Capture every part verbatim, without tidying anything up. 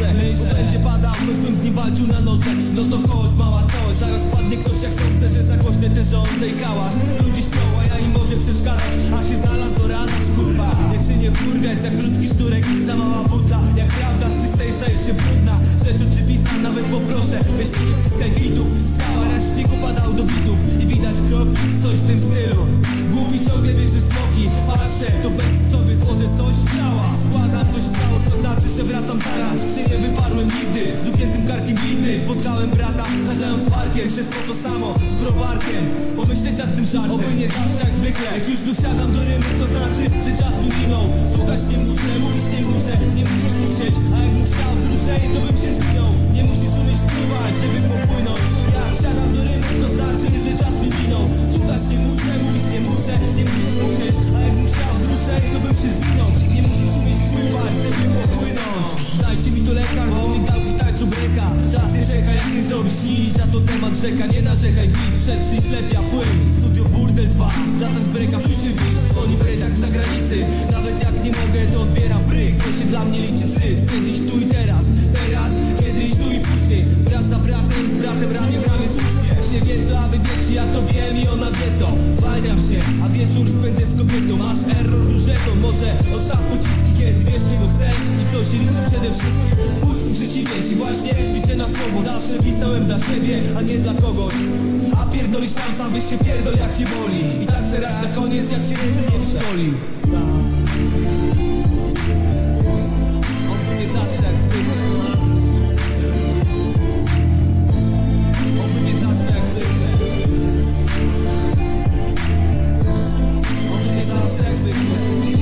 myślę, myślę. Będzie padał, choćbym z nim walczył na noże. No to chodź mała coś, zaraz padnie ktoś jak sądzę, że za głośne te rządze i hałas. Ludzie śpią, a ja im mogę przeszkadzać, a się znalazł do rana, kurwa. Jak się nie wkurwiać, jak krótki sznurek, za mała butla. Jak prawda z czystej stajesz się brudna. Rzecz oczywista, nawet poproszę, weź tu nie wciskaj widów. Skała raz śniegu padał do bitów i widać kroki, coś w tym stylu. Głupi ciągle wierzy smoki, patrzę, to weź sobie złożę coś z ciała. Składam coś w całość, to znaczy, że wracam zaraz. Się nie wyparłem nigdy, z upiętym karkiem gliny. Spotkałem brata, chadzając parkiem, szedł po to samo, z browarkiem. Pomyśleć nad tym żartem, oby nie zawsze jak zwykle. Jak już dosiadam do rymu, to znaczy, że czas tu minął. Słuchać nie muszę, mówić nie muszę, nie musisz musieć. A jakbym chciał wzruszeń, to bym się zwinął. Nie musisz umieć wpływać, żeby popłynąć. Jak siadam do rymu, to znaczy, że czas mi minął. Słuchać nie muszę, mówić nie muszę, nie musisz musieć. A jakbym chciał wzruszeń, to bym się zwinął. Nie musisz umieć wpływać, żeby popłynąć. Dajcie mi to lekar, bo mi gałki tańczą breka. Czas nie czeka, jak nie zrobisz nic. Na to temat rzeka, nie narzekaj, git. Przetrzyj ślepia, płyn. Studio Burdel dwa, zatańcz breka, słyszy mi. Dzwoni bredak z zagranicy. Nawet jak nie mogę, to odbieram bryk. Co się dla mnie liczy syc. Kiedyś tu i teraz, teraz, kiedyś tu i później. Brat za bratem, z bratem ramię w ramię słusznie. Się wiedla, wy wiecie, ja to wiem i ona wie to. Zwalniam się, a wieczór spędzę z kobietą. Masz error różetą, może odstaw pociski, kiedy wiesz czego chcesz. I co się liczy przede wszystkim. Twój przeciwieństw i właśnie liczę na słowo. Zawsze pisałem dla siebie, a nie dla kogoś. A pierdolisz tam sam, weź się pierdol jak cię boli. I tak serasz na koniec, jak cię jedynie wyszkoli. Oby nie zawsze jak zwykle. Oby nie zawsze jak zwykle. Oby nie zawsze jak zwykle.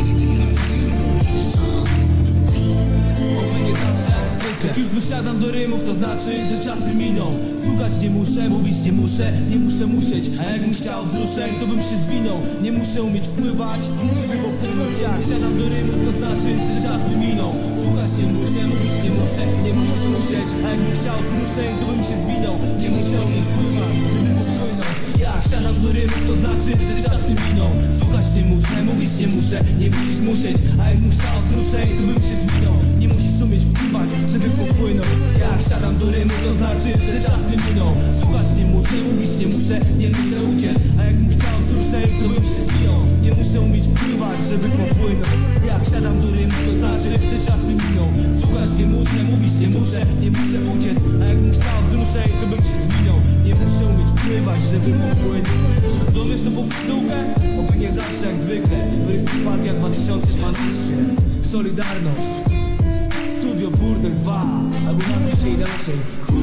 Oby nie zawsze jak zwykle. Jak już dosiadam do rymów, to znaczy, że czas mi minął. Słuchać nie muszę, mówić nie muszę, nie muszę musieć. A jakbym chciał wzruszeń, to bym się zwinął. Nie muszę umieć pływać, żeby popłynąć. Jak siadam do rymów, to znaczy, że czas mi minął. Słuchać nie muszę, mówić nie muszę, nie musisz musieć. A jakbym chciał wzruszeń, to bym się zwinął. Nie muszę umieć pływać, żeby popłynąć. Jak siadam do rymów, to znaczy, że czas mi minął. Słuchać nie muszę, mówić nie muszę, nie musisz musieć. A jakbym chciał wzruszeń, to bym się zwinął. Nie musisz umieć pływać, żeby popłynąć. Jak siadam do rymów, to znaczy, że czas mi minął. Słuchać nie muszę, mówić nie muszę, nie muszę uciec. A jakbym chciał wzruszeń, to bym się zwinął. Nie muszę umieć pływać, żeby popłynąć. Jak siadam do rymów, to znaczy, że czas mi minął. Słuchać nie muszę, mówić nie muszę, nie muszę uciec. A jakbym chciał wzruszeń, to bym się zwinął. Nie muszę umieć pływać, żeby popłynąć. Rozumiesz tą popłynkę? Oby nie zawsze jak zwykle. Ryskopatia dwa tysiące dwanaście. Solidarność. Studio Burdel dwa. Albo nazwij się inaczej.